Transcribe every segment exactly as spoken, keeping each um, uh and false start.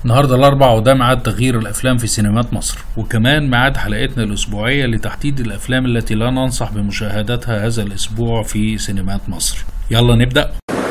النهارده الاربعاء وده ميعاد تغيير الافلام في سينمات مصر، وكمان ميعاد حلقتنا الاسبوعيه لتحديد الافلام التي لا ننصح بمشاهدتها هذا الاسبوع في سينمات مصر. يلا نبدا.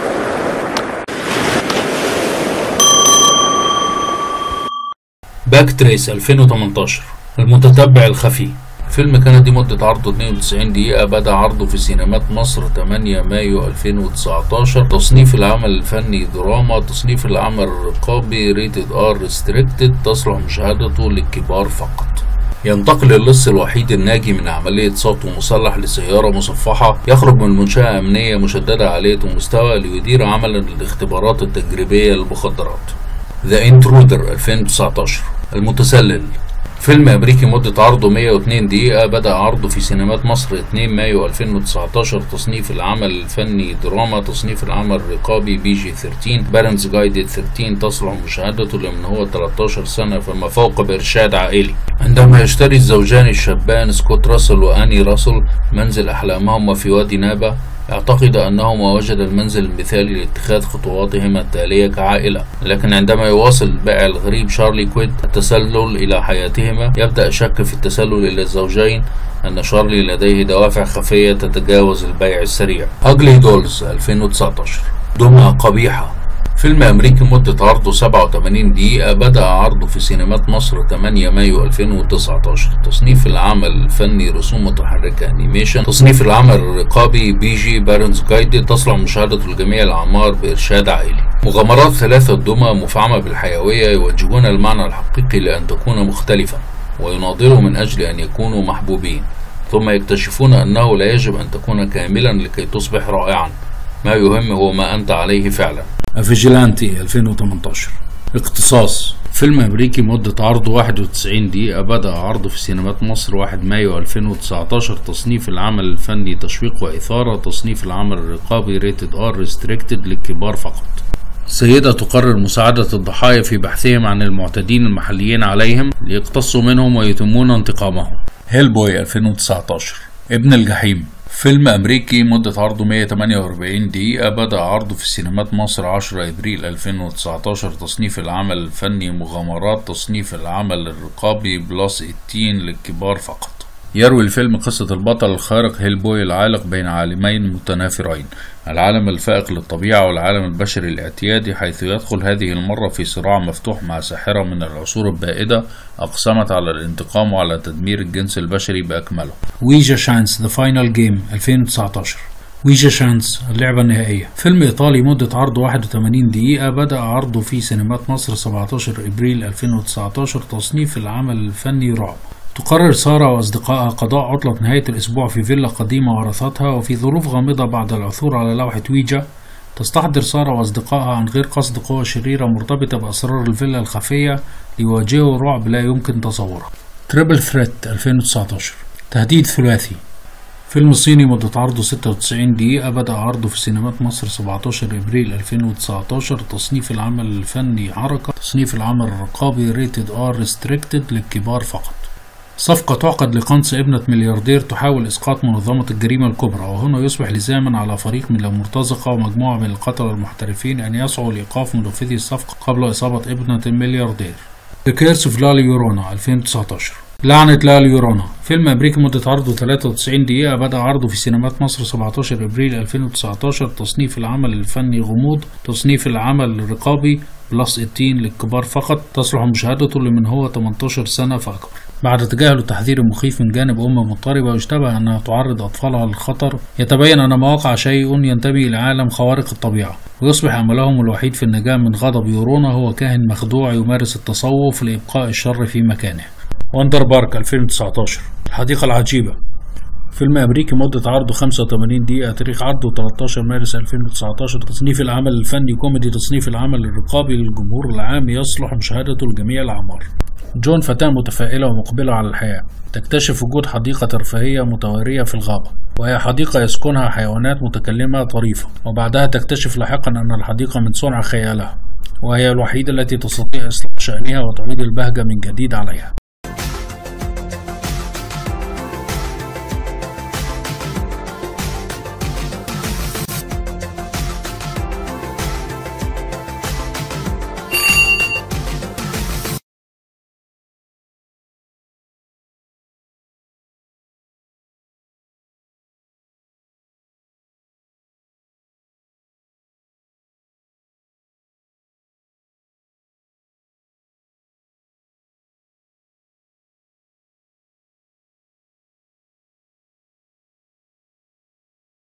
باك تريس ألفين وتمنتاشر، المتتبع الخفي. فيلم كان دي مدة عرضه اتنين وتسعين دقيقة، بدأ عرضه في سينمات مصر تمانية مايو ألفين وتسعتاشر. تصنيف العمل الفني دراما، تصنيف العمل الرقابي ريتد ار ريستريكتد، تصلح مشاهدته للكبار فقط. ينتقل اللص الوحيد الناجي من عملية سطو مسلح لسيارة مصفحة، يخرج من منشأة أمنية مشددة عالية المستوى ليدير عملا للاختبارات التجريبية للمخدرات. ذا انترودر ألفين وتسعتاشر، المتسلل. فيلم أمريكي مدة عرضه مية واتنين دقيقة، بدأ عرضه في سينمات مصر اتنين مايو ألفين وتسعتاشر. تصنيف العمل الفني دراما، تصنيف العمل الرقابي بي جي تلاتاشر، بارنتس جايدد تلاتاشر، تصلح مشاهدته لمن هو تلتاشر سنة فما فوق بإرشاد عائلي. عندما يشتري الزوجان الشابان سكوت راسل وآني راسل منزل أحلامهما في وادي نابا، يعتقد أنهما وجد المنزل المثالي لاتخاذ خطواتهما التالية كعائلة، لكن عندما يواصل البائع الغريب شارلي كويد التسلل إلى حياتهما، يبدأ شك في التسلل إلى الزوجين أن شارلي لديه دوافع خفية تتجاوز البيع السريع. أجلي دولز ألفين وتسعتاشر، دمى قبيحة. فيلم أمريكي مدة عرضه سبعة وتمانين دقيقة، بدأ عرضه في سينمات مصر تمانية مايو ألفين وتسعتاشر. تصنيف العمل الفني رسوم متحركة أنيميشن، تصنيف العمل الرقابي بي جي بارنتس جايدد، تصلح مشاهدته لجميع الأعمار بإرشاد عائلي. مغامرات ثلاثة دمى مفعمة بالحيوية يوجهون المعنى الحقيقي لأن تكون مختلفة، ويناضلوا من أجل أن يكونوا محبوبين، ثم يكتشفون أنه لا يجب أن تكون كاملا لكي تصبح رائعا. ما يهم هو ما أنت عليه فعلا. فيجيلانتي ألفين وتمنتاشر، اختصاص. فيلم أمريكي مدة عرضه واحد وتسعين دقيقة، بدأ عرضه في سينمات مصر واحد مايو ألفين وتسعتاشر. تصنيف العمل الفني تشويق وإثارة، تصنيف العمل الرقابي ريتد ار ريستريكتد للكبار فقط. سيدة تقرر مساعدة الضحايا في بحثهم عن المعتدين المحليين عليهم ليقتصوا منهم ويتمون انتقامهم. هيلبوي ألفين وتسعتاشر، ابن الجحيم. فيلم أمريكي مدة عرضه مية وتمانية وأربعين دقيقة، بدأ عرضه في سينمات مصر عشرة أبريل ألفين وتسعتاشر. تصنيف العمل الفني مغامرات، تصنيف العمل الرقابي بلس تمنتاشر للكبار فقط. يروي الفيلم قصة البطل الخارق هيلبوي العالق بين عالمين متنافرين، العالم الفائق للطبيعة والعالم البشري الاعتيادي، حيث يدخل هذه المرة في صراع مفتوح مع ساحرة من العصور البائدة أقسمت على الانتقام وعلى تدمير الجنس البشري بأكمله. ويجا شانس ذا فاينل جيم ألفين وتسعتاشر، ويجا شانس اللعبة النهائية. فيلم إيطالي مدة عرضه واحد وتمانين دقيقة، بدأ عرضه في سينمات مصر سبعتاشر أبريل ألفين وتسعتاشر. تصنيف العمل الفني رعب. تقرر سارة وأصدقائها قضاء عطلة نهاية الأسبوع في فيلا قديمة ورثتها، وفي ظروف غامضة بعد العثور على لوحة ويجا تستحضر سارة وأصدقائها عن غير قصد قوى شريرة مرتبطة بأسرار الفيلا الخفية ليواجهوا رعب لا يمكن تصوره. تريبل ثريت ألفين وتسعتاشر، تهديد ثلاثي. فيلم صيني مدة عرضه ستة وتسعين دقيقة، بدأ عرضه في سينمات مصر سبعتاشر أبريل ألفين وتسعتاشر. تصنيف العمل الفني حركة، تصنيف العمل الرقابي ريتد ار ريستريكتد للكبار فقط. صفقة تعقد لقنص ابنة ملياردير تحاول إسقاط منظمة الجريمة الكبرى، وهنا يصبح لزاما على فريق من المرتزقة ومجموعة من القتلة المحترفين أن يسعوا لإيقاف منفذي الصفقة قبل إصابة ابنة الملياردير. The Curse of La Llorona ألفين وتسعتاشر، لعنة لا ليورونا. فيلم أمريكي مدة عرضه تلاتة وتسعين دقيقة، بدأ عرضه في سينمات مصر سبعتاشر أبريل ألفين وتسعتاشر. تصنيف العمل الفني غموض، تصنيف العمل الرقابي بلس تمنتاشر للكبار فقط، تصلح مشاهدته لمن هو تمنتاشر سنة فأكبر. بعد تجاهل التحذير المخيف من جانب أم مضطربة يشتبه أنها تعرض أطفالها للخطر، يتبين أن ما وقع شيء ينتمي إلى عالم خوارق الطبيعة، ويصبح أملهم الوحيد في النجاة من غضب يورونا هو كاهن مخدوع يمارس التصوف لإبقاء الشر في مكانه. وندر بارك ألفين وتسعتاشر، الحديقة العجيبة. فيلم أمريكي مدة عرضه خمسة وتمانين دقيقة، تاريخ عرضه تلتاشر مارس ألفين وتسعتاشر. تصنيف العمل الفني كوميدي، تصنيف العمل الرقابي للجمهور العام، يصلح مشاهدته لجميع الأعمار. جون فتاة متفائلة ومقبلة على الحياة، تكتشف وجود حديقة ترفيهية متوارية في الغابة، وهي حديقة يسكنها حيوانات متكلمة طريفة، وبعدها تكتشف لاحقا أن الحديقة من صنع خيالها، وهي الوحيدة التي تستطيع إصلاح شأنها وتعيد البهجة من جديد عليها.